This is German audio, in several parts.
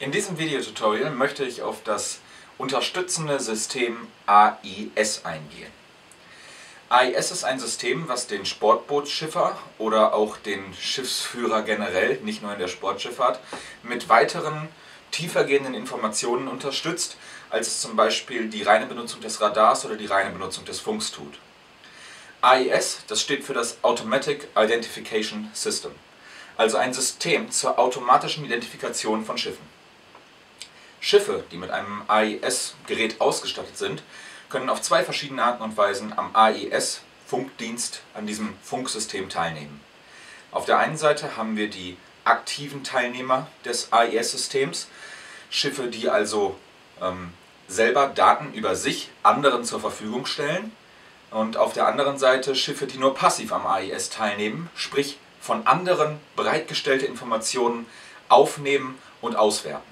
In diesem Videotutorial möchte ich auf das unterstützende System AIS eingehen. AIS ist ein System, was den Sportbootschiffer oder auch den Schiffsführer generell, nicht nur in der Sportschifffahrt, mit weiteren tiefergehenden Informationen unterstützt, als es zum Beispiel die reine Benutzung des Radars oder die reine Benutzung des Funks tut. AIS, das steht für das Automatic Identification System, also ein System zur automatischen Identifikation von Schiffen. Schiffe, die mit einem AIS-Gerät ausgestattet sind, können auf zwei verschiedene Arten und Weisen am AIS-Funkdienst, an diesem Funksystem teilnehmen. Auf der einen Seite haben wir die aktiven Teilnehmer des AIS-Systems, Schiffe, die also selber Daten über sich anderen zur Verfügung stellen, und auf der anderen Seite Schiffe, die nur passiv am AIS teilnehmen, sprich von anderen bereitgestellte Informationen aufnehmen und auswerten.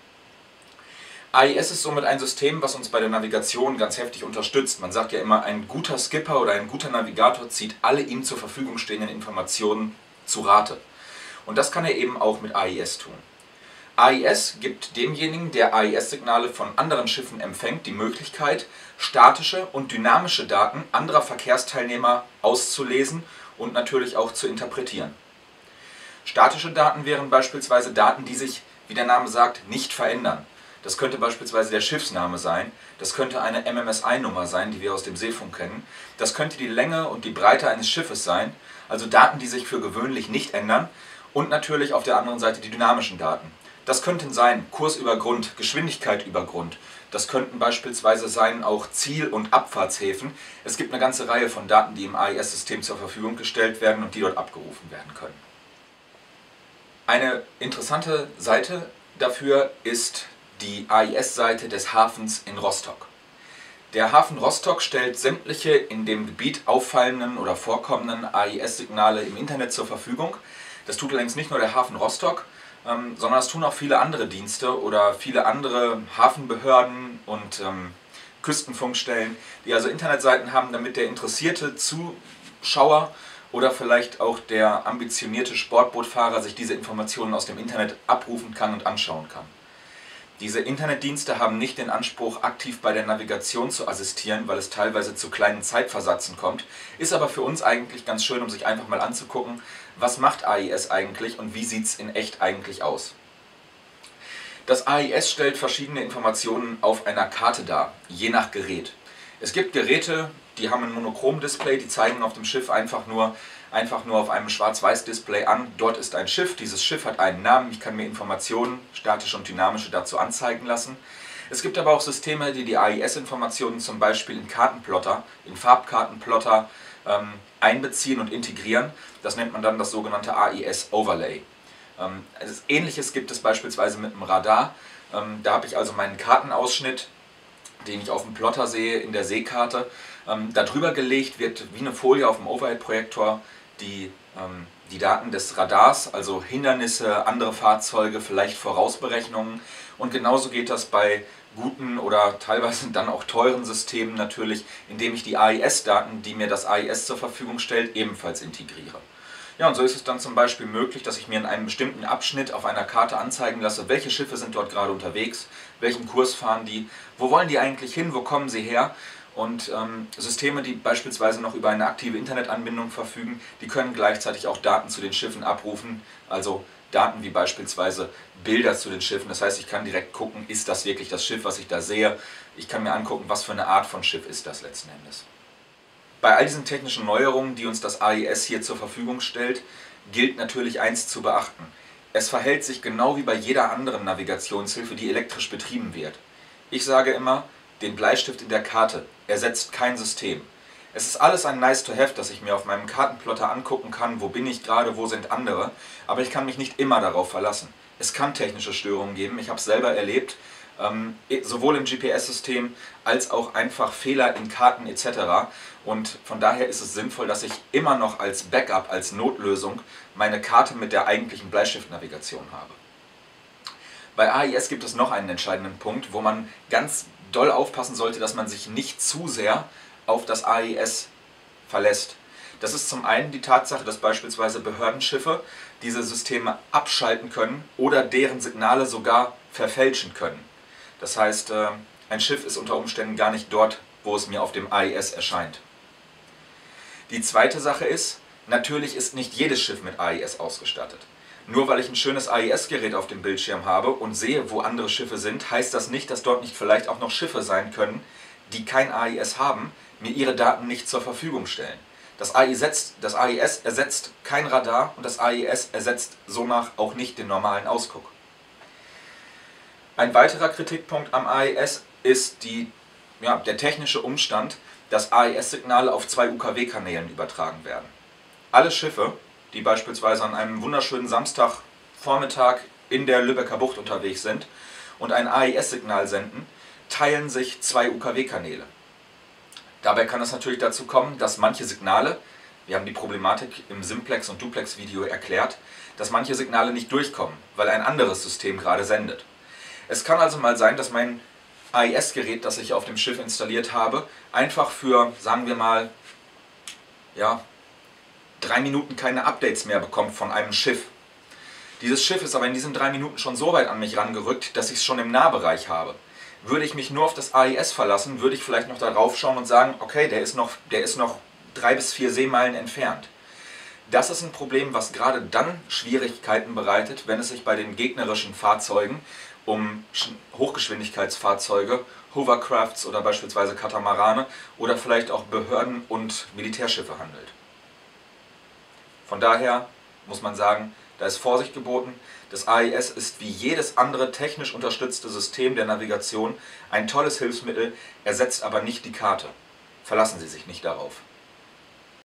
AIS ist somit ein System, was uns bei der Navigation ganz heftig unterstützt. Man sagt ja immer, ein guter Skipper oder ein guter Navigator zieht alle ihm zur Verfügung stehenden Informationen zu Rate. Und das kann er eben auch mit AIS tun. AIS gibt demjenigen, der AIS-Signale von anderen Schiffen empfängt, die Möglichkeit, statische und dynamische Daten anderer Verkehrsteilnehmer auszulesen und natürlich auch zu interpretieren. Statische Daten wären beispielsweise Daten, die sich, wie der Name sagt, nicht verändern. Das könnte beispielsweise der Schiffsname sein, das könnte eine MMSI-Nummer sein, die wir aus dem Seefunk kennen, das könnte die Länge und die Breite eines Schiffes sein, also Daten, die sich für gewöhnlich nicht ändern, und natürlich auf der anderen Seite die dynamischen Daten. Das könnten sein Kurs über Grund, Geschwindigkeit über Grund, das könnten beispielsweise sein auch Ziel- und Abfahrtshäfen. Es gibt eine ganze Reihe von Daten, die im AIS-System zur Verfügung gestellt werden und die dort abgerufen werden können. Eine interessante Seite dafür ist die AIS-Seite des Hafens in Rostock. Der Hafen Rostock stellt sämtliche in dem Gebiet auffallenden oder vorkommenden AIS-Signale im Internet zur Verfügung. Das tut allerdings nicht nur der Hafen Rostock, sondern das tun auch viele andere Dienste oder viele andere Hafenbehörden und Küstenfunkstellen, die also Internetseiten haben, damit der interessierte Zuschauer oder vielleicht auch der ambitionierte Sportbootfahrer sich diese Informationen aus dem Internet abrufen kann und anschauen kann. Diese Internetdienste haben nicht den Anspruch, aktiv bei der Navigation zu assistieren, weil es teilweise zu kleinen Zeitversatzen kommt, ist aber für uns eigentlich ganz schön, um sich einfach mal anzugucken, was macht AIS eigentlich und wie sieht es in echt eigentlich aus. Das AIS stellt verschiedene Informationen auf einer Karte dar, je nach Gerät. Es gibt Geräte, die haben ein Monochrom-Display, die zeigen auf dem Schiff einfach nur auf einem Schwarz-Weiß-Display an, dort ist ein Schiff, dieses Schiff hat einen Namen, ich kann mir Informationen, statische und dynamische, dazu anzeigen lassen. Es gibt aber auch Systeme, die die AIS-Informationen zum Beispiel in Kartenplotter, in Farbkartenplotter einbeziehen und integrieren. Das nennt man dann das sogenannte AIS-Overlay. Ähnliches gibt es beispielsweise mit dem Radar. Da habe ich also meinen Kartenausschnitt, den ich auf dem Plotter sehe, in der Seekarte. Darüber gelegt wird wie eine Folie auf dem Overhead-Projektor die Daten des Radars, also Hindernisse, andere Fahrzeuge, vielleicht Vorausberechnungen. Und genauso geht das bei guten oder teilweise dann auch teuren Systemen natürlich, indem ich die AIS-Daten, die mir das AIS zur Verfügung stellt, ebenfalls integriere. Ja, und so ist es dann zum Beispiel möglich, dass ich mir in einem bestimmten Abschnitt auf einer Karte anzeigen lasse, welche Schiffe sind dort gerade unterwegs, welchen Kurs fahren die, wo wollen die eigentlich hin, wo kommen sie her. Und Systeme, die beispielsweise noch über eine aktive Internetanbindung verfügen, die können gleichzeitig auch Daten zu den Schiffen abrufen, also Daten wie beispielsweise Bilder zu den Schiffen. Das heißt, ich kann direkt gucken, ist das wirklich das Schiff, was ich da sehe. Ich kann mir angucken, was für eine Art von Schiff ist das letzten Endes. Bei all diesen technischen Neuerungen, die uns das AIS hier zur Verfügung stellt, gilt natürlich eins zu beachten. Es verhält sich genau wie bei jeder anderen Navigationshilfe, die elektrisch betrieben wird. Ich sage immer, den Bleistift in der Karte ersetzt kein System. Es ist alles ein nice to have, dass ich mir auf meinem Kartenplotter angucken kann, wo bin ich gerade, wo sind andere, aber ich kann mich nicht immer darauf verlassen. Es kann technische Störungen geben, ich habe es selber erlebt, sowohl im GPS-System als auch einfach Fehler in Karten etc. Und von daher ist es sinnvoll, dass ich immer noch als Backup, als Notlösung meine Karte mit der eigentlichen Bleistiftnavigation habe. Bei AIS gibt es noch einen entscheidenden Punkt, wo man ganz doll aufpassen sollte, dass man sich nicht zu sehr auf das AIS verlässt. Das ist zum einen die Tatsache, dass beispielsweise Behördenschiffe diese Systeme abschalten können oder deren Signale sogar verfälschen können. Das heißt, ein Schiff ist unter Umständen gar nicht dort, wo es mir auf dem AIS erscheint. Die zweite Sache ist, natürlich ist nicht jedes Schiff mit AIS ausgestattet. Nur weil ich ein schönes AIS-Gerät auf dem Bildschirm habe und sehe, wo andere Schiffe sind, heißt das nicht, dass dort nicht vielleicht auch noch Schiffe sein können, die kein AIS haben, mir ihre Daten nicht zur Verfügung stellen. Das AIS ersetzt kein Radar und das AIS ersetzt sonach auch nicht den normalen Ausguck. Ein weiterer Kritikpunkt am AIS ist der technische Umstand, dass AIS-Signale auf 2 UKW-Kanälen übertragen werden. Alle Schiffe, die beispielsweise an einem wunderschönen Samstagvormittag in der Lübecker Bucht unterwegs sind und ein AIS-Signal senden, teilen sich 2 UKW-Kanäle. Dabei kann es natürlich dazu kommen, dass manche Signale, wir haben die Problematik im Simplex- und Duplex-Video erklärt, dass manche Signale nicht durchkommen, weil ein anderes System gerade sendet. Es kann also mal sein, dass mein AIS-Gerät, das ich auf dem Schiff installiert habe, einfach für, sagen wir mal, 3 Minuten keine Updates mehr bekommt von einem Schiff. Dieses Schiff ist aber in diesen 3 Minuten schon so weit an mich rangerückt, dass ich es schon im Nahbereich habe. Würde ich mich nur auf das AIS verlassen, würde ich vielleicht noch darauf schauen und sagen, okay, der ist noch 3 bis 4 Seemeilen entfernt. Das ist ein Problem, was gerade dann Schwierigkeiten bereitet, wenn es sich bei den gegnerischen Fahrzeugen um Hochgeschwindigkeitsfahrzeuge, Hovercrafts oder beispielsweise Katamarane oder vielleicht auch Behörden- und Militärschiffe handelt. Von daher muss man sagen, da ist Vorsicht geboten. Das AIS ist wie jedes andere technisch unterstützte System der Navigation ein tolles Hilfsmittel, ersetzt aber nicht die Karte. Verlassen Sie sich nicht darauf.